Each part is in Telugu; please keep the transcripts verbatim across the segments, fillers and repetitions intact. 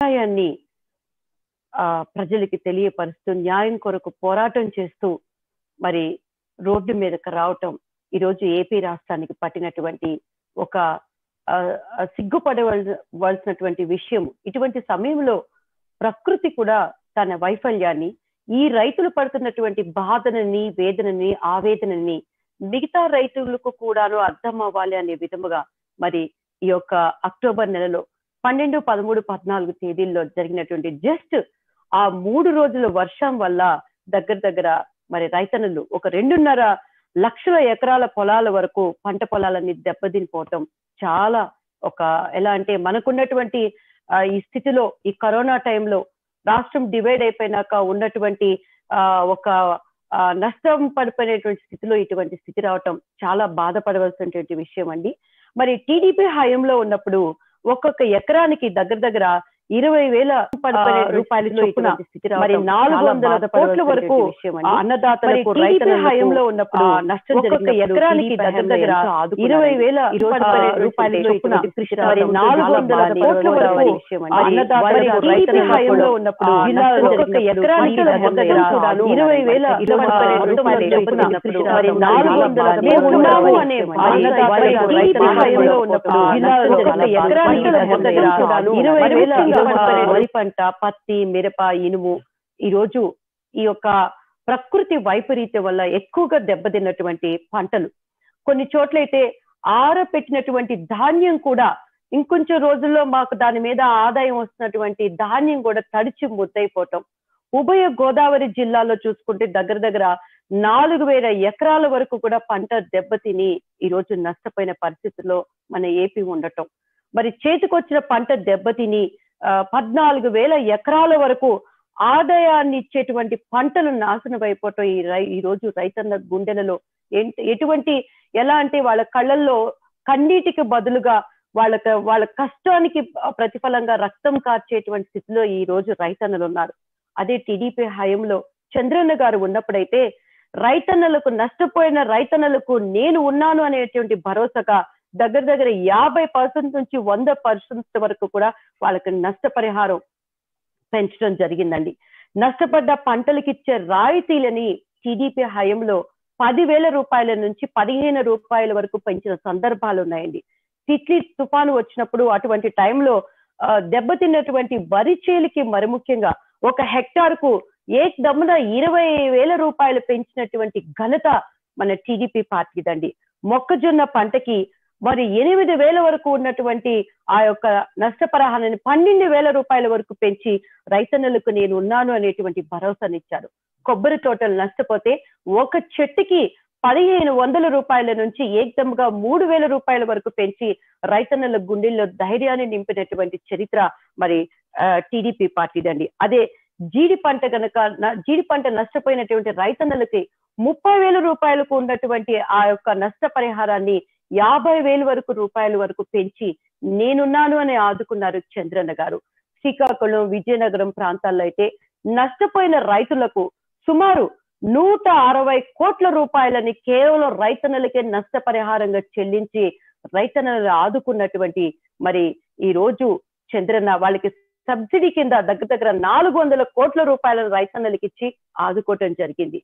అన్యాయాన్ని ఆ ప్రజలకి తెలియపరుస్తూ న్యాయం కొరకు పోరాటం చేస్తూ మరి రోడ్డు మీదకి రావటం ఈరోజు ఏపీ రాష్ట్రానికి పట్టినటువంటి ఒక సిగ్గుపడవలసినటువంటి విషయం. ఇటువంటి సమయంలో ప్రకృతి కూడా తన వైఫల్యాన్ని, ఈ రైతులు పడుతున్నటువంటి బాధనని, వేదనని, ఆవేదనని మిగతా రైతులకు కూడాను అర్థం అవ్వాలి అనే విధముగా మరి ఈ యొక్క అక్టోబర్ నెలలో పన్నెండు పదమూడు పద్నాలుగు తేదీల్లో జరిగినటువంటి జస్ట్ ఆ మూడు రోజుల వర్షం వల్ల దగ్గర దగ్గర మరి రైతన్నులు ఒక రెండున్నర లక్షల ఎకరాల పొలాల వరకు పంట పొలాలన్నీ దెబ్బతినిపోవటం చాలా ఒక ఎలా అంటే మనకున్నటువంటి ఈ స్థితిలో ఈ కరోనా టైంలో రాష్ట్రం డివైడ్ అయిపోయినాక ఉన్నటువంటి ఆ ఒక నష్టం పడిపోయినటువంటి స్థితిలో ఇటువంటి స్థితి రావటం చాలా బాధపడవలసినటువంటి విషయం అండి. మరి టీడీపీ హయాంలో ఉన్నప్పుడు ఒక్కొక్క ఎకరానికి దగ్గర దగ్గర ఇరవై వేల రూపాయలు చొప్పున మరి నాలుగు వందల కోట్ల వరకు అన్నదాతలకు రైతుల హయాంలో ఉన్నప్పుడు నష్టం జరిగిన ఎకరానికి దగ్గర దగ్గర ఇరవై వేల రూపాయల చొప్పున మరి నాలుగు వందల కోట్ల వరకు అన్నదాతలకు రైతుల హయాంలో ఉన్నప్పుడు ఒక్కొక్క ఎకరానికి ఇరవై వేల రూపాయల చొప్పున మరి నాలుగు వందల ఉన్నాము అనే అన్నదాతలకు రైతుల హయాంలో ఉన్నప్పుడు ఒక్కొక్క ఎకరానికి ఇరవై వేల వరి పంట, పత్తి, మిరప, ఇనుము ఈ రోజు ఈ యొక్క ప్రకృతి వైపరీత్యం వల్ల ఎక్కువగా దెబ్బతిన్నటువంటి పంటలు. కొన్ని చోట్లయితే ఆరపెట్టినటువంటి ధాన్యం కూడా ఇంకొంచెం రోజుల్లో మాకు దాని మీద ఆదాయం వస్తున్నటువంటి ధాన్యం కూడా తడిచి ముద్దైపోవటం. ఉభయ గోదావరి జిల్లాలో చూసుకుంటే దగ్గర దగ్గర నాలుగు వేల ఎకరాల వరకు కూడా పంట దెబ్బతిని ఈ రోజు నష్టపోయిన పరిస్థితుల్లో మన ఏపీ ఉండటం. మరి చేతికొచ్చిన పంట దెబ్బతిని ఆ పద్నాలుగు వేల ఎకరాల వరకు ఆదాయాన్ని ఇచ్చేటువంటి పంటలు నాశనం అయిపోవటం ఈ రై ఈ రోజు రైతన్న గుండెలలో ఎటువంటి ఎలా అంటే వాళ్ళ కళ్ళల్లో కన్నీటికి బదులుగా వాళ్ళకి వాళ్ళ కష్టానికి ప్రతిఫలంగా రక్తం కార్చేటువంటి స్థితిలో ఈ రోజు రైతన్నలు ఉన్నారు. అదే టీడీపీ హయాంలో చంద్రన్న గారు ఉన్నప్పుడైతే రైతన్నలకు నష్టపోయిన రైతన్నలకు నేను ఉన్నాను అనేటువంటి భరోసాగా దగ్గర దగ్గర యాభై పర్సెంట్ నుంచి వంద పర్సెంట్ వరకు కూడా వాళ్ళకి నష్టపరిహారం పెంచడం జరిగిందండి. నష్టపడ్డ పంటలకు ఇచ్చే రాయితీలని టీడీపీ హయాంలో పదివేల రూపాయల నుంచి పదిహేను రూపాయల వరకు పెంచిన సందర్భాలు ఉన్నాయండి. తిట్లీ తుఫాను వచ్చినప్పుడు అటువంటి టైంలో ఆ దెబ్బతిన్నటువంటి వరి చేలికి మరి ముఖ్యంగా ఒక హెక్టార్ కు ఏ దమ్మున ఇరవై వేల రూపాయలు పెంచినటువంటి ఘనత మన టీడీపీ పార్టీదండి. మొక్కజొన్న పంటకి మరి ఎనిమిది వేల వరకు ఉన్నటువంటి ఆ యొక్క నష్టపరిహారాన్ని పన్నెండు వేల రూపాయల వరకు పెంచి రైతన్నలకు నేను ఉన్నాను అనేటువంటి భరోసానిచ్చారు. కొబ్బరి తోటలు నష్టపోతే ఒక చెట్టుకి పదిహేను వందల రూపాయల నుంచి ఏకదమ్గా మూడు వేల రూపాయల వరకు పెంచి రైతన్నల గుండెల్లో ధైర్యాన్ని నింపినటువంటి చరిత్ర మరి టీడీపీ పార్టీదండి. అదే జీడి పంట కనుక జీడి పంట నష్టపోయినటువంటి రైతన్నలకి ముప్పై వేల రూపాయలకు ఉన్నటువంటి ఆ యొక్క నష్టపరిహారాన్ని యాభై వేల వరకు రూపాయల వరకు పెంచి నేనున్నాను అని ఆదుకున్నారు చంద్రన్న గారు. శ్రీకాకుళం, విజయనగరం ప్రాంతాల్లో అయితే నష్టపోయిన రైతులకు సుమారు నూట అరవై కోట్ల రూపాయలని కేవలం రైతన్నలకే నష్టపరిహారంగా చెల్లించి రైతన్నలను ఆదుకున్నటువంటి మరి ఈ రోజు చంద్రన్న వాళ్ళకి సబ్సిడీ కింద దగ్గర దగ్గర నాలుగు వందల కోట్ల రూపాయలను రైతన్నలకి ఇచ్చి ఆదుకోవటం జరిగింది.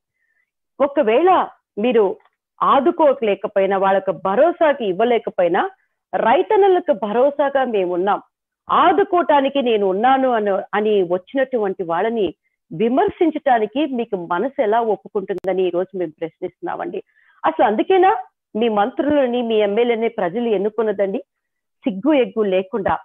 ఒకవేళ మీరు ఆదుకోలేకపోయినా వాళ్ళకు భరోసాకి ఇవ్వలేకపోయినా రైతన్నలకు భరోసాగా మేమున్నాం, ఆదుకోవటానికి నేను ఉన్నాను అని అని వచ్చినటువంటి వాళ్ళని విమర్శించటానికి మీకు మనసు ఎలా ఒప్పుకుంటుందని ఈ రోజు మేము ప్రశ్నిస్తున్నామండి. అసలు అందుకేనా మీ మంత్రులని మీ ఎమ్మెల్యేని ప్రజలు ఎన్నుకున్నదండి? సిగ్గు ఎగ్గు లేకుండా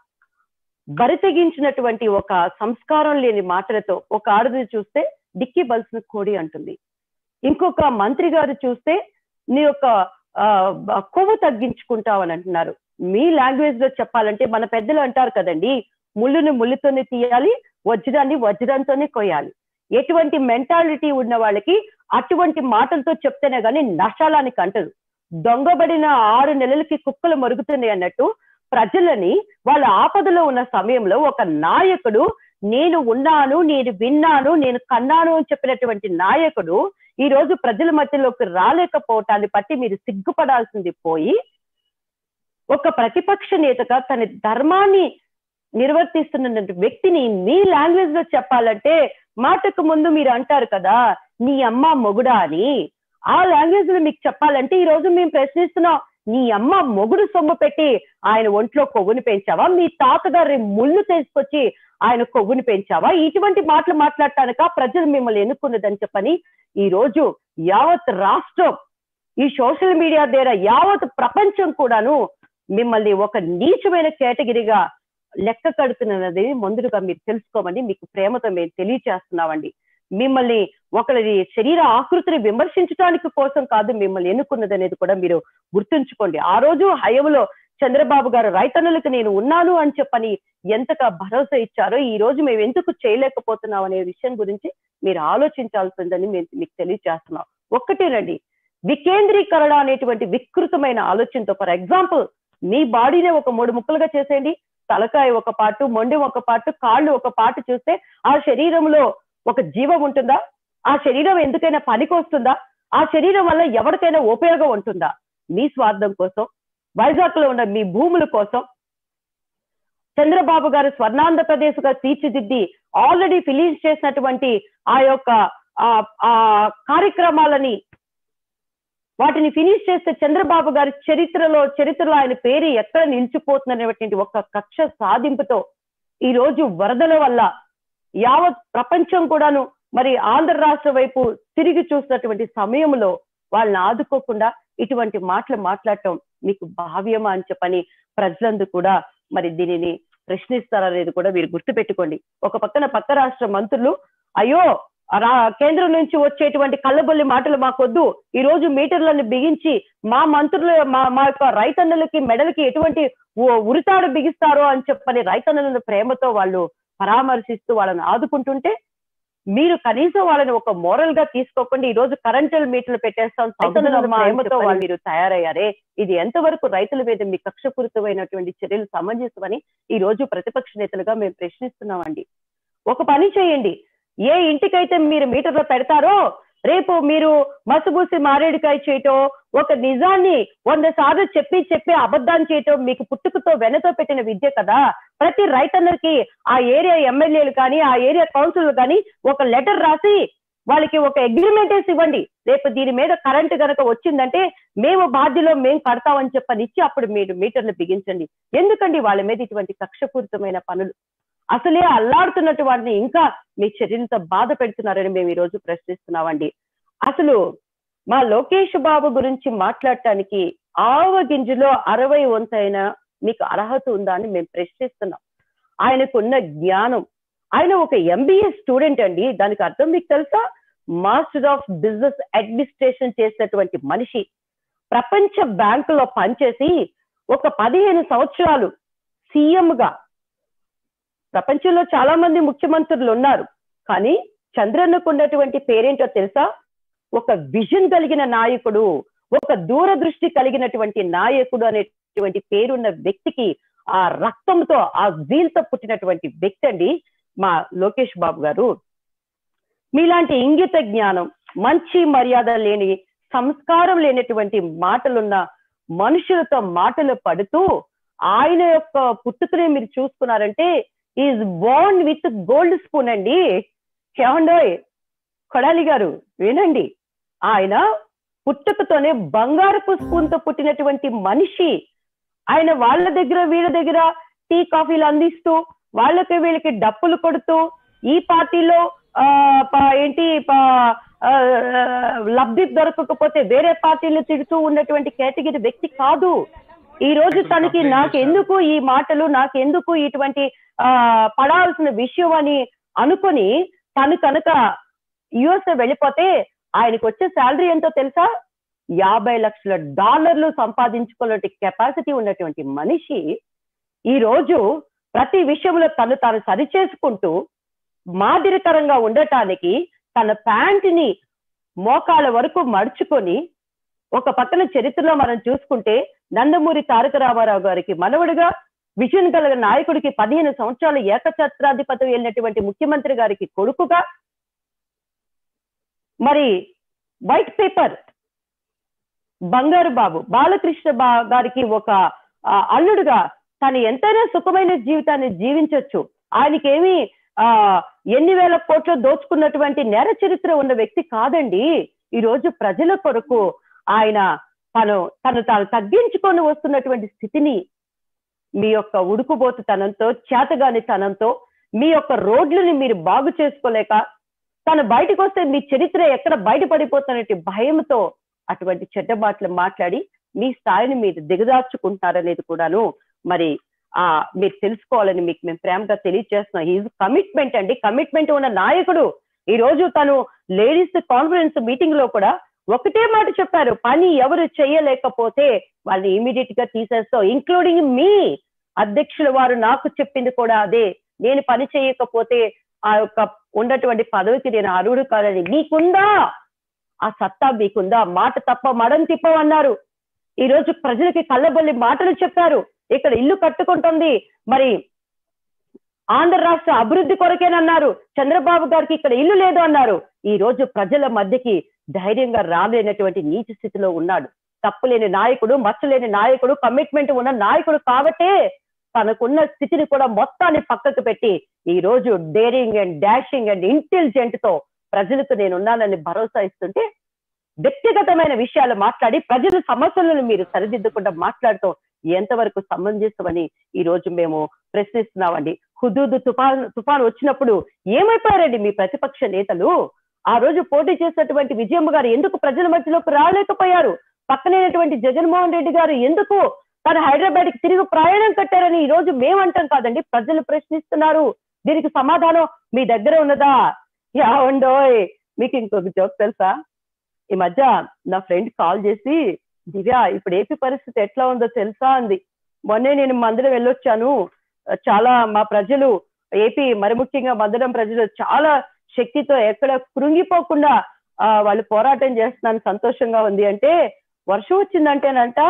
బరితెగించినటువంటి ఒక సంస్కారం లేని మాటలతో ఒక ఆడది చూస్తే డిక్కి బల్సిన కోడి అంటుంది, ఇంకొక మంత్రి గారు చూస్తే నీ యొక్క ఆ కొవ్వు తగ్గించుకుంటావని అంటున్నారు. మీ లాంగ్వేజ్ లో చెప్పాలంటే మన పెద్దలు అంటారు కదండి, ముళ్ళుని ముళ్ళుతోనే తీయాలి, వజ్రాన్ని వజ్రంతోనే కొయ్యాలి. ఎటువంటి మెంటాలిటీ ఉన్న వాళ్ళకి అటువంటి మాటలతో చెప్తేనే గానీ నష్టాలానికి అంటదు. దొంగబడిన ఆరు నెలలకి కుక్కలు మరుగుతున్నాయి అన్నట్టు ప్రజలని వాళ్ళ ఆపదలో ఉన్న సమయంలో ఒక నాయకుడు నేను ఉన్నాను, నేను విన్నాను, నేను కన్నాను అని చెప్పినటువంటి నాయకుడు ఈ రోజు ప్రజల మధ్యలోకి రాలేకపోవటాన్ని బట్టి మీరు సిగ్గుపడాల్సింది పోయి ఒక ప్రతిపక్ష నేతగా తన ధర్మాన్ని నిర్వర్తిస్తున్న వ్యక్తిని మీ లాంగ్వేజ్ లో చెప్పాలంటే మాటకు ముందు మీరు అంటారు కదా నీ అమ్మ మొగుడా అని. ఆ లాంగ్వేజ్ లో మీకు చెప్పాలంటే ఈ రోజు మేము ప్రశ్నిస్తున్నాం, నీ అమ్మ మొగుడు సొమ్ము పెట్టి ఆయన ఒంట్లో కొవ్వుని పెంచావా? మీ తాతగారి ముళ్ళు తీసుకొచ్చి ఆయన కొవ్వుని పెంచావా? ఇటువంటి మాటలు మాట్లాడటానిక ప్రజలు మిమ్మల్ని ఎన్నుకున్నదని చెప్పని ఈ రోజు యావత్ రాష్ట్రం ఈ సోషల్ మీడియా ద్వారా యావత్ ప్రపంచం కూడాను మిమ్మల్ని ఒక నీచమైన కేటగిరీగా లెక్క కడుతున్నది ముందుగా మీరు తెలుసుకోమని మీకు ప్రేమతో మేము తెలియచేస్తున్నామండి. మిమ్మల్ని ఒకరి శరీర ఆకృతిని విమర్శించడానికి కోసం కాదు మిమ్మల్ని ఎన్నుకున్నది అనేది కూడా మీరు గుర్తుంచుకోండి. ఆ రోజు హయంలో చంద్రబాబు గారు రైతన్నులకు నేను ఉన్నాను అని చెప్పని ఎంతగా భరోసా ఇచ్చారో ఈ రోజు మేము ఎందుకు చేయలేకపోతున్నాం అనే విషయం గురించి మీరు ఆలోచించాల్సిందని మేము మీకు తెలియజేస్తున్నాం. ఒక్కటేనండి, వికేంద్రీకరణ అనేటువంటి వికృతమైన ఆలోచనతో, ఫర్ ఎగ్జాంపుల్ మీ బాడీనే ఒక మూడు ముక్కలుగా చేసేయండి, తలకాయ ఒక పాటు, మొండి ఒక పాటు, కాళ్ళు ఒక పాటు చూస్తే ఆ శరీరంలో ఒక జీవం ఉంటుందా? ఆ శరీరం ఎందుకైనా పనికి వస్తుందా? ఆ శరీరం వల్ల ఎవరికైనా ఉపయోగం ఉంటుందా? మీ స్వార్థం కోసం, వైజాగ్ లో ఉన్న మీ భూముల కోసం చంద్రబాబు గారు స్వర్ణాంధ్రప్రదేశ్ గా తీర్చిదిద్ది ఆల్రెడీ ఫినిష్ చేసినటువంటి ఆ యొక్క ఆ కార్యక్రమాలని వాటిని ఫినిష్ చేస్తే చంద్రబాబు గారి చరిత్రలో చరిత్రలో ఆయన పేరు ఎక్కడ నిలిచిపోతుందనేటువంటి ఒక కక్ష సాధింపుతో ఈ రోజు వరదల వల్ల యావత్ ప్రపంచం కూడాను మరి ఆంధ్ర రాష్ట్ర వైపు తిరిగి చూసినటువంటి సమయంలో వాళ్ళని ఆదుకోకుండా ఇటువంటి మాటలు మాట్లాడటం మీకు భావ్యమా అని చెప్పని ప్రజలందరూ కూడా మరి దీనిని ప్రశ్నిస్తారనేది కూడా మీరు గుర్తుపెట్టుకోండి. ఒక పక్కన పక్క రాష్ట్ర మంత్రులు అయ్యో రా కేంద్రం నుంచి వచ్చేటువంటి కళ్ళబొల్లి మాటలు మాకొద్దు, ఈ రోజు మీటర్లను బిగించి మా మంత్రులు మా మా యొక్క రైతన్నులకి మెడలకి ఎటువంటి ఉరితాడు బిగిస్తారో అని చెప్పని రైతన్నులను ప్రేమతో వాళ్ళు పరామర్శిస్తూ వాళ్ళని ఆదుకుంటుంటే మీరు కనీసం వాళ్ళని ఒక మోరల్ గా తీసుకోకుండా ఈ రోజు కరెంటు మీటర్లు పెట్టేస్తాం ప్రేమతో వాళ్ళు మీరు తయారయ్యారే, ఇది ఎంతవరకు రైతుల మీద మీ కక్షపూరితమైనటువంటి చర్యలు సమంజసమని ఈ రోజు ప్రతిపక్ష నేతలుగా మేము ప్రశ్నిస్తున్నామండి. ఒక పని చేయండి, ఏ ఇంటికైతే మీరు మీటర్లో పెడతారో రేపు మీరు మసుబూసి మారేడుకాయ చేయటం, ఒక నిజాన్ని వంద సార్లు చెప్పి చెప్పి అబద్ధాన్ని చేయటం మీకు పుట్టుకతో వెనతో పెట్టిన విద్య కదా. ప్రతి రైతన్నరికి ఆ ఏరియా ఎమ్మెల్యేలు కానీ ఆ ఏరియా కౌన్సిల్ కానీ ఒక లెటర్ రాసి వాళ్ళకి ఒక అగ్రిమెంట్ వేసి ఇవ్వండి, రేపు దీని మీద కరెంట్ కనుక వచ్చిందంటే మేము బాధ్యలో మేము కడతామని చెప్పని ఇచ్చి అప్పుడు మీరు మీటర్లు బిగించండి. ఎందుకండి వాళ్ళ మీద ఇటువంటి కక్షపూరితమైన పనులు? అసలే అల్లాడుతున్నట్టు వాడిని ఇంకా మీ చర్యలతో బాధ పెడుతున్నారని మేము ఈ రోజు ప్రశ్నిస్తున్నామండి. అసలు మా లోకేష్ బాబు గురించి మాట్లాడటానికి ఆవ గింజలో అరవై వంతైనా మీకు అర్హత ఉందా అని మేము ప్రశ్నిస్తున్నాం. ఆయనకున్న జ్ఞానం, ఆయన ఒక ఎంబీఏ స్టూడెంట్ అండి, దానికి అర్థం మీకు తెలుసా? మాస్టర్ ఆఫ్ బిజినెస్ అడ్మినిస్ట్రేషన్ చేసినటువంటి మనిషి ప్రపంచ బ్యాంకులో పనిచేసి ఒక పదిహేను సంవత్సరాలు సీఎం గా, ప్రపంచంలో చాలా మంది ముఖ్యమంత్రులు ఉన్నారు కానీ చంద్రన్నకు ఉన్నటువంటి పేరేంటో తెలుసా? ఒక విజన్ కలిగిన నాయకుడు, ఒక దూరదృష్టి కలిగినటువంటి నాయకుడు అనేటువంటి పేరున్న వ్యక్తికి ఆ రక్తంతో ఆ జీల్తో పుట్టినటువంటి వ్యక్తి అండి మా లోకేష్ బాబు గారు. మీలాంటి ఇంగిత జ్ఞానం, మంచి మర్యాద లేని, సంస్కారం లేనటువంటి మాటలున్న మనుషులతో మాటలు పడుతూ ఆయన యొక్క పుట్టుకనే మీరు చూసుకున్నారంటే is born with gold spoon అండి. ఏమండోయ్ కొడాలి గారు వినండి, ఆయన పుట్టుకతోనే బంగారపు స్పూన్ తో పుట్టినటువంటి మనిషి. ఆయన వాళ్ళ దగ్గర వీళ్ళ దగ్గర టీ కాఫీలు అందిస్తూ వాళ్ళకి వీళ్ళకి డప్పులు కొడుతూ ఈ పార్టీలో ఆ ఏంటి లబ్ధి దొరకకపోతే వేరే పార్టీలు తిడుతూ ఉన్నటువంటి కేటగిరీ వ్యక్తి కాదు. ఈ రోజు తనకి నాకెందుకు ఈ మాటలు, నాకెందుకు ఇటువంటి ఆ పడాల్సిన విషయం అని అనుకుని తను కనుక యుఎస్ఏ వెళ్ళిపోతే ఆయనకు వచ్చే శాలరీ ఎంతో తెలుసా? యాభై లక్షల డాలర్లు సంపాదించుకునే కెపాసిటీ ఉన్నటువంటి మనిషి ఈ రోజు ప్రతి విషయంలో తను తాను సరి చేసుకుంటూ మాదిరికరంగా ఉండటానికి తన ప్యాంటుని మోకాళ్ళ వరకు మడుచుకొని ఒక పక్కన చరిత్రలో మనం చూసుకుంటే నందమూరి తారక రామారావు గారికి మనవడుగా, విజన్ గల నాయకుడికి పదిహేను సంవత్సరాలు ఏకఛత్రాధిపతి వెళ్ళినటువంటి ముఖ్యమంత్రి గారికి కొడుకుగా, మరి వైట్ పేపర్ బంగారు బాబు బాలకృష్ణ బా గారికి ఒక అల్లుడుగా తను ఎంతైనా సుఖమైన జీవితాన్ని జీవించవచ్చు. ఆయనకేమి ఆ ఎన్ని వేల కోట్లు దోచుకున్నటువంటి నేర చరిత్ర ఉన్న వ్యక్తి కాదండి. ఈ రోజు ప్రజల కొరకు ఆయన తను తను తాను తగ్గించుకొని వస్తున్నటువంటి స్థితిని మీ యొక్క ఉడుకుబోతు తనంతో, చేతగాని తనంతో, మీ యొక్క రోడ్లని మీరు బాగు చేసుకోలేక, తను బయటకు వస్తే మీ చరిత్ర ఎక్కడ బయటపడిపోతున్నట్టు భయంతో అటువంటి చెడ్డ మాటలు మాట్లాడి మీ స్థాయిని మీరు దిగదార్చుకుంటారనేది కూడాను మరి ఆ మీరు తెలుసుకోవాలని మీకు మేము ప్రేమగా తెలియజేస్తున్నాం. ఈజ్ కమిట్మెంట్ అండి, కమిట్మెంట్ ఉన్న నాయకుడు. ఈ రోజు తను లేడీస్ కాన్ఫరెన్స్ మీటింగ్ లో కూడా ఒకటే మాట చెప్పారు, పని ఎవరు చేయలేకపోతే వాళ్ళని ఇమీడియట్ గా తీసేస్తాం, ఇంక్లూడింగ్ మీ అధ్యక్షుల వారు నాకు చెప్పింది కూడా అదే. నేను పని చేయకపోతే ఆ యొక్క ఉన్నటువంటి పదవికి నేను అర్హుడు కాదని. మీకుందా ఆ సత్తా? మీకుందా? మాట తప్ప మడం తిప్పమన్నారు. ఈ రోజు ప్రజలకి కళ్ళబొల్లి మాటలు చెప్పారు. ఇక్కడ ఇల్లు కట్టుకుంటుంది మరి ఆంధ్ర రాష్ట్ర అభివృద్ధి కొరకేనన్నారు. చంద్రబాబు గారికి ఇక్కడ ఇల్లు లేదు అన్నారు. ఈ రోజు ప్రజల మధ్యకి ధైర్యంగా రాలేనటువంటి నీచ స్థితిలో ఉన్నాడు. తప్పులేని నాయకుడు, మచ్చలేని నాయకుడు, కమిట్మెంట్ ఉన్న నాయకుడు కాబట్టే తనకున్న స్థితిని కూడా మొత్తాన్ని పక్కకు పెట్టి ఈ రోజు daring and dashing and intelligent తో ప్రజలకు నేనున్నానని భరోసా ఇస్తుంటే, వ్యక్తిగతమైన విషయాలు మాట్లాడి ప్రజల సమస్యలను మీరు సరిదిద్దకుండా మాట్లాడుతూ ఎంతవరకు సమంజసమని ఈ రోజు మేము ప్రశ్నిస్తున్నామండి. హుదూదు తుఫాన్ తుఫాన్ వచ్చినప్పుడు ఏమైపోయారండి మీ ప్రతిపక్ష నేతలు? ఆ రోజు పోటీ చేసినటువంటి విజయమ్మ గారు ఎందుకు ప్రజల మధ్యలోకి రాలేకపోయారు? పక్కనైనటువంటి జగన్మోహన్ రెడ్డి గారు ఎందుకు తను హైదరాబాద్ కి తిరిగి ప్రయాణం కట్టారని ఈ రోజు మేమంటాం కాదండి, ప్రజలు ప్రశ్నిస్తున్నారు. దీనికి సమాధానం మీ దగ్గర ఉన్నదా? యావండోయ్, మీకు ఇంకొక జోక్ తెలుసా? ఈ మధ్య నా ఫ్రెండ్ కాల్ చేసి, దివ్య ఇప్పుడు ఏపీ పరిస్థితి ఎట్లా ఉందో తెలుసా అంది. మొన్నే నేను మందిరం వెళ్ళొచ్చాను, చాలా మా ప్రజలు ఏపీ మరి ముఖ్యంగా మందిరం ప్రజలు చాలా శక్తితో ఎక్కడ కృంగిపోకుండా ఆ వాళ్ళు పోరాటం చేస్తున్నాను, సంతోషంగా ఉంది అంటే, వర్షం వచ్చిందంటేనంట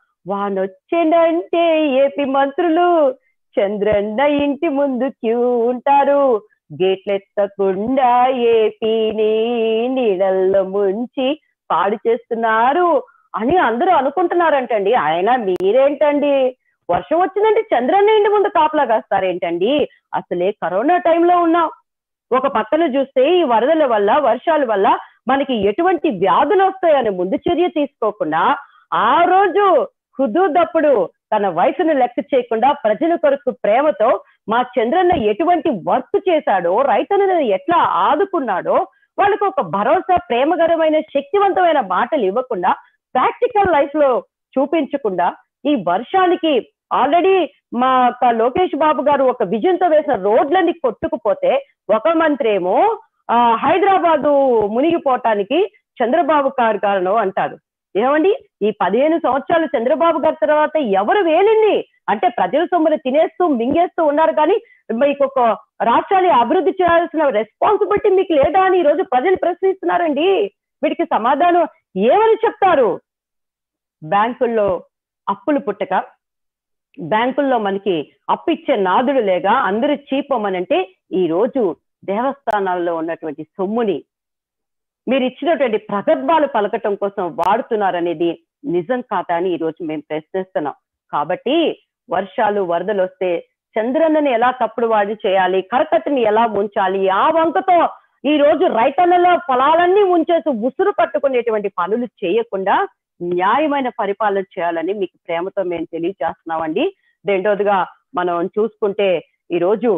వానొచ్చిందంటే ఏపీ మంత్రులు చంద్రన్న ఇంటి ముందు క్యూ ఉంటారు, గేట్లెత్తకుండా ఏపీని నీళ్ళల్లో ముంచి పాడు చేస్తున్నారు అని అందరూ అనుకుంటున్నారంటండి. ఆయన మీరేంటండి, వర్షం వచ్చిందంటే చంద్రన్న ఇంటి ముందు కాపలా కాస్తారేంటండి? అసలే కరోనా టైంలో ఉన్నాం. ఒక పక్కన చూస్తే ఈ వరదల వల్ల, వర్షాల వల్ల మనకి ఎటువంటి వ్యాధులు వస్తాయని ముందు చర్య తీసుకోకుండా ఆ రోజు హుదూదప్పుడు తన వయసును లెక్క చేయకుండా ప్రజల కొరకు ప్రేమతో మా చంద్రన్న ఎటువంటి వర్క్ చేశాడో, రైతులను ఎట్లా ఆదుకున్నాడో వాళ్ళకు ఒక భరోసా, ప్రేమకరమైన శక్తివంతమైన మాటలు ఇవ్వకుండా, ప్రాక్టికల్ లైఫ్ లో చూపించకుండా, ఈ వర్షానికి ఆల్రెడీ మా లోకేష్ బాబు గారు ఒక విజన్ తో వేసిన రోడ్లన్నీ కొట్టుకుపోతే ఒక మంత్రి ఏమో ఆ హైదరాబాదు మునిగిపోవటానికి చంద్రబాబు గారు కారణం అంటారు. ఏమండి, ఈ పదిహేను సంవత్సరాలు చంద్రబాబు గారి తర్వాత ఎవరు వేలింది అంటే ప్రజల సొమ్మును తినేస్తూ మింగేస్తూ ఉన్నారు, కానీ మీకు ఒక రాష్ట్రాన్ని అభివృద్ధి చేయాల్సిన రెస్పాన్సిబిలిటీ మీకు లేదా అని ఈ రోజు ప్రజలు ప్రశ్నిస్తున్నారండి. వీటికి సమాధానం ఏమని చెప్తారు? బ్యాంకుల్లో అప్పులు పుట్టక, బ్యాంకుల్లో మనకి అప్పిచ్చే నాదుడు లేక అందరూ చీపమనంటే ఈ రోజు దేవస్థానాల్లో ఉన్నటువంటి సొమ్ముని మీరు ఇచ్చినటువంటి ప్రగల్భాలు పలకటం కోసం వాడుతున్నారనేది నిజం కాదా అని ఈ రోజు మేము ప్రశ్నిస్తున్నాం. కాబట్టి వర్షాలు వరదలు వస్తే చంద్రన్నని ఎలా తప్పుడు వాడి చేయాలి, కరకట్టని ఎలా ముంచాలి, ఆ వంకతో ఈ రోజు రైతన్నలో పొలాలన్నీ ముంచేసి ఉసురు పట్టుకునేటువంటి పనులు చేయకుండా న్యాయమైన పరిపాలన చేయాలని మీకు ప్రేమతో మేము తెలియజేస్తున్నామండి. రెండోదిగా మనం చూసుకుంటే ఈరోజు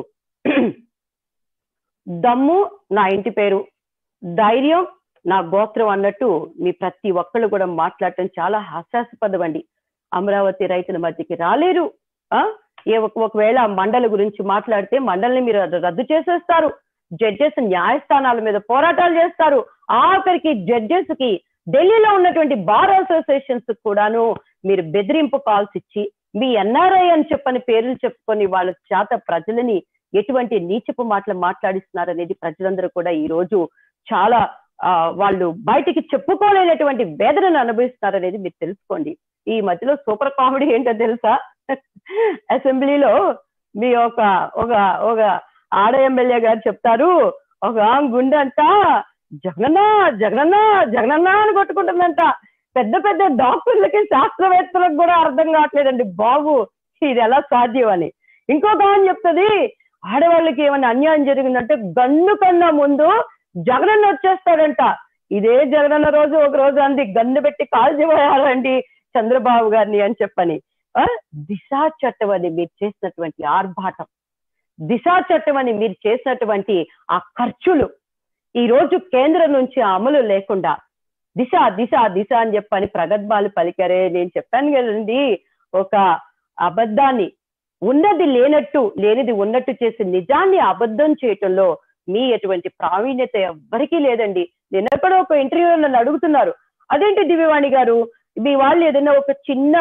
దమ్ము నా ఇంటి పేరు, ధైర్యం నా గోత్రం అన్నట్టు మీ ప్రతి ఒక్కళ్ళు కూడా మాట్లాడటం చాలా హాస్యాస్పదం అండి. అమరావతి రైతుల మధ్యకి రాలేరు. ఆ ఏ ఒకవేళ మండలి గురించి మాట్లాడితే మండలిని మీరు రద్దు చేసేస్తారు. జడ్జెస్ న్యాయస్థానాల మీద పోరాటాలు చేస్తారు. ఆఖరికి జడ్జెస్ కి ఢిల్లీలో ఉన్నటువంటి బార్ అసోసియేషన్స్ కూడాను మీరు బెదిరింపు కాల్స్ ఇచ్చి మీ ఎన్ఆర్ఐ అని చెప్పని పేర్లు చెప్పుకొని వాళ్ళ చేత ప్రజలని ఎటువంటి నీచపు మాటలు మాట్లాడిస్తున్నారు అనేది ప్రజలందరూ కూడా ఈ రోజు చాలా ఆ వాళ్ళు బయటికి చెప్పుకోలేనటువంటి వేదనను అనుభవిస్తున్నారు అనేది మీరు తెలుసుకోండి. ఈ మధ్యలో సూపర్ కామెడీ ఏంటో తెలుసా? అసెంబ్లీలో మీ ఒక ఒక ఒక ఆడ ఎమ్మెల్యే గారు చెప్తారు, ఒక గుండెంట జగనన్న జగనన్న జగనన్న అని కొట్టుకుంటుందంట. పెద్ద పెద్ద డాక్టర్లకి శాస్త్రవేత్తలకు కూడా అర్థం కావట్లేదండి బాబు, ఇది ఎలా సాధ్యం అని. ఇంకొక ఆమె చెప్తుంది, ఆడవాళ్ళకి ఏమైనా అన్యాయం జరిగిందంటే గన్ను కన్నా ముందు జగనన్న వచ్చేస్తాడంట. ఇదే జగనన్న రోజు ఒక రోజు అంది, గన్ను పెట్టి కాల్చిపోయారండి చంద్రబాబు గారిని అని చెప్పని. ఆ దిశా చట్టం అని మీరు చేసినటువంటి ఆర్భాటం, దిశా చట్టం అని మీరు చేసినటువంటి ఆ ఖర్చులు, ఈ రోజు కేంద్రం నుంచి అమలు లేకుండా దిశ దిశ దిశ అని చెప్పని ప్రగల్భాలు పలికారే. నేను చెప్పాను కదండి, ఒక అబద్ధాన్ని ఉన్నది లేనట్టు లేనిది ఉన్నట్టు చేసి నిజాన్ని అబద్ధం చేయటంలో మీ ఎటువంటి ప్రావీణ్యత ఎవ్వరికీ లేదండి. నేను ఎక్కడో ఒక ఇంటర్వ్యూలో నన్ను అడుగుతున్నారు, అదేంటి దివ్యవాణి గారు మీ వాళ్ళు ఏదైనా ఒక చిన్న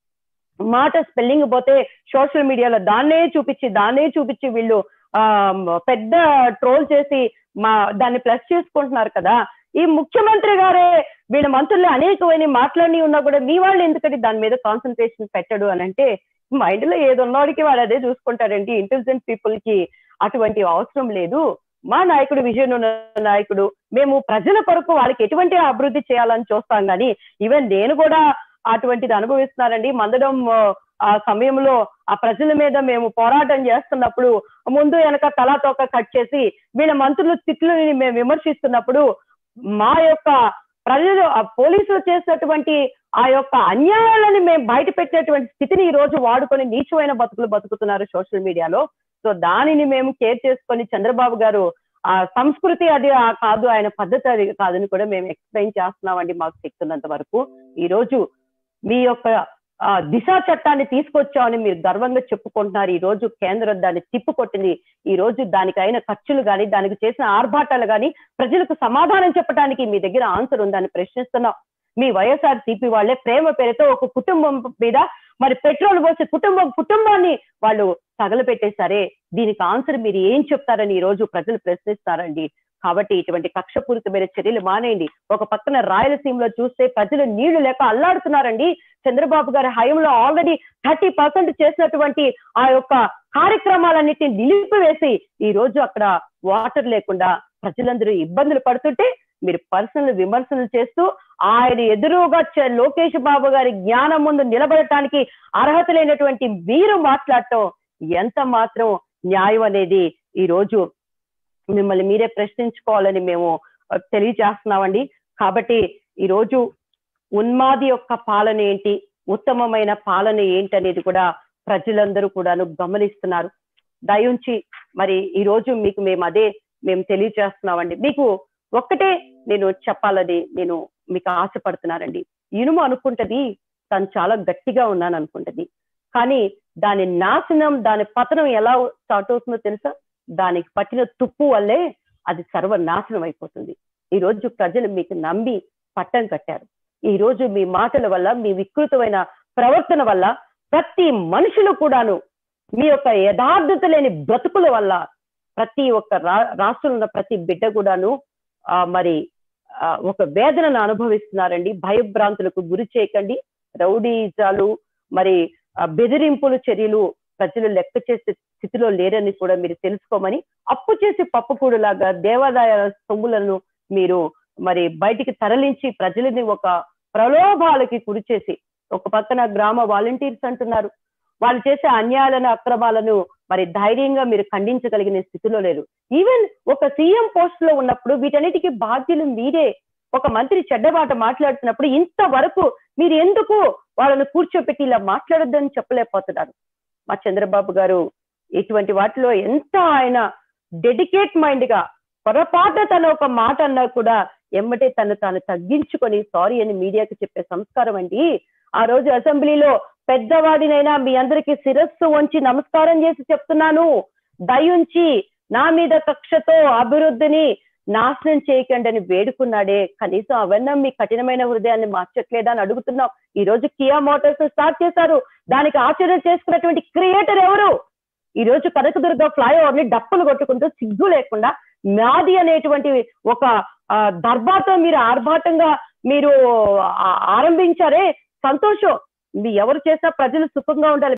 మాట స్పెల్లింగ్ పోతే సోషల్ మీడియాలో దాన్నే చూపించి దాన్నే చూపించి వీళ్ళు ఆ పెద్ద ట్రోల్ చేసి మా దాన్ని ప్లస్ చేసుకుంటున్నారు కదా, ఈ ముఖ్యమంత్రి గారే వీళ్ళ మంత్రులు అనేకమైన మాట్లాడి ఉన్నా కూడా మీ వాళ్ళు ఎందుకంటే దాని మీద కాన్సన్ట్రేషన్ పెట్టడు అని అంటే, మైండ్ లో ఏది ఉన్నవాడికి వాడు అదే చూసుకుంటారండి. ఇంటెలిజెంట్ పీపుల్ కి అటువంటి అవసరం లేదు. మా నాయకుడు విజయన్ నాయకుడు, మేము ప్రజల కొరకు వాళ్ళకి ఎటువంటి అభివృద్ధి చేయాలని చూస్తాం కానీ ఈవెన్ నేను కూడా అటువంటిది అనుభవిస్తున్నారండి. మందడం ఆ సమయంలో ఆ ప్రజల మీద మేము పోరాటం చేస్తున్నప్పుడు ముందు వెనక తలా తోక కట్ చేసి వీళ్ళ మంత్రుల తిట్లని మేము విమర్శిస్తున్నప్పుడు మా యొక్క ప్రజలు పోలీసులు చేసినటువంటి ఆ యొక్క అన్యాయాలని మేము బయట పెట్టినటువంటి స్థితిని ఈ రోజు వాడుకొని నీచమైన బతుకులు బతుకుతున్నారు సోషల్ మీడియాలో. సో దానిని మేము కేర్ చేసుకొని చంద్రబాబు గారు ఆ సంస్కృతి అది కాదు, ఆయన పద్ధతి అది కాదని కూడా మేము ఎక్స్ప్లెయిన్ చేస్తున్నామండి మాకు చెప్తున్నంత వరకు. ఈ రోజు మీ యొక్క ఆ దిశా చట్టాన్ని తీసుకొచ్చామని మీరు గర్వంగా చెప్పుకుంటున్నారు. ఈ రోజు కేంద్రం దాన్ని తిప్పుకొట్టింది. ఈ రోజు దానికి అయిన ఖర్చులు కానీ దానికి చేసిన ఆర్భాటాలు కానీ ప్రజలకు సమాధానం చెప్పడానికి మీ దగ్గర ఆన్సర్ ఉందని ప్రశ్నిస్తున్నాం. మీ వైఎస్ఆర్ సిపి వాళ్ళే ప్రేమ పేరుతో ఒక కుటుంబం మీద మరి పెట్రోల్ పోసి కుటుంబం కుటుంబాన్ని వాళ్ళు తగలపెట్టేశారే, దీనికి ఆన్సర్ మీరు ఏం చెప్తారని ఈ రోజు ప్రజలు ప్రశ్నిస్తారండి. కాబట్టి ఇటువంటి కక్షపూరితమైన చర్యలు మానేయండి. ఒక పక్కన రాయలసీమలో చూస్తే ప్రజలు నీళ్లు లేక అల్లాడుతున్నారండి. చంద్రబాబు గారి హయాంలో ఆల్రెడీ థర్టీ పర్సెంట్ చేసినటువంటి ఆ యొక్క కార్యక్రమాలన్నిటిని నిలిపివేసి ఈ రోజు అక్కడ వాటర్ లేకుండా ప్రజలందరూ ఇబ్బందులు పడుతుంటే మీరు పర్సనల్ విమర్శలు చేస్తూ ఆయన ఎదురుగా లోకేష్ బాబు గారి జ్ఞానం ముందు నిలబడటానికి అర్హత లేనటువంటి మీరు మాట్లాడటం ఎంత మాత్రం న్యాయం అనేది ఈ రోజు మిమ్మల్ని మీరే ప్రశ్నించుకోవాలని మేము తెలియజేస్తున్నామండి. కాబట్టి ఈ రోజు ఉన్మాది యొక్క పాలన ఏంటి, ఉత్తమమైన పాలన ఏంటి అనేది కూడా ప్రజలందరూ కూడాను గమనిస్తున్నారు. దయించి మరి ఈ రోజు మీకు మేము అదే మేము తెలియజేస్తున్నామండి. మీకు ఒక్కటే నేను చెప్పాలని నేను మీకు ఆశపడుతున్నానండి. ఇనుము అనుకుంటది తను చాలా గట్టిగా ఉన్నాను అనుకుంటది, కానీ దాని నాశనం దాని పతనం ఎలా స్టార్ట్ అవుతుందో తెలుసా? దానికి పట్టిన తుప్పు వల్లే అది సర్వనాశనం అయిపోతుంది. ఈ రోజు ప్రజలు మీకు నమ్మి పట్టం కట్టారు. ఈ రోజు మీ మాటల వల్ల మీ వికృతమైన ప్రవర్తన వల్ల ప్రతి మనుషులు కూడాను మీ యొక్క యథార్థత లేని బ్రతుకుల వల్ల ప్రతి ఒక్క రా రాష్ట్రంలో ఉన్న ప్రతి బిడ్డ కూడాను ఆ మరి ఆ ఒక వేదనను అనుభవిస్తున్నారండి. భయభ్రాంతులకు గురి చేయకండి. రౌడీజాలు మరి బెదిరింపులు చర్యలు ప్రజలు లెక్క చేసే స్థితిలో లేరని కూడా మీరు తెలుసుకోమని, అప్పు చేసి పప్పుకూడులాగా దేవాదాయ సొమ్ములను మీరు మరి బయటికి తరలించి ప్రజలని ఒక ప్రలోభాలకి గురి చేసి, ఒక పక్కన గ్రామ వాలంటీర్స్ అంటున్నారు, వాళ్ళు చేసే అన్యాయాలను అక్రమాలను మరి ధైర్యంగా మీరు ఖండించగలిగిన స్థితిలో లేరు. ఈవెన్ ఒక సీఎం పోస్ట్ లో ఉన్నప్పుడు వీటన్నిటికీ బాధ్యులు మీరే. ఒక మంత్రి చెడ్డబాట మాట్లాడుతున్నప్పుడు ఇంతవరకు మీరు ఎందుకు వాళ్ళని కూర్చోపెట్టి ఇలా మాట్లాడొద్దని చెప్పలేకపోతున్నారు? మా చంద్రబాబు గారు ఇటువంటి వాటిలో ఎంత ఆయన డెడికేట్ మైండ్ గా పొరపాటు తన ఒక మాట అన్నా కూడా ఎమ్మటే తను తాను తగ్గించుకొని సారీ అని మీడియాకి చెప్పే సంస్కారం అండి. ఆ రోజు అసెంబ్లీలో పెద్దవాడినైనా మీ అందరికీ శిరస్సు వంచి నమస్కారం చేసి చెప్తున్నాను, దయుంచి నా మీద కక్షతో అభివృద్ధిని నాశనం చేయకండి అని వేడుకున్నాడే. కనీసం అవన్నీ మీ కఠినమైన హృదయాన్ని మార్చట్లేదా అని అడుగుతున్నాం. ఈ రోజు కియా మోటార్స్ స్టార్ట్ చేశారు, దానికి ఆచరణ చేసుకున్నటువంటి క్రియేటర్ ఎవరు? ఈ రోజు కనకదుర్గ ఫ్లైఓవర్ ని డప్పులు కొట్టుకుంటూ సిగ్గు లేకుండా నాది అనేటువంటి ఒక దర్బాతో మీరు ఆర్భాటంగా మీరు ఆరంభించారే, సంతోషం. మీ ఎవరు చేసినా ప్రజలు సుఖంగా ఉండాలి.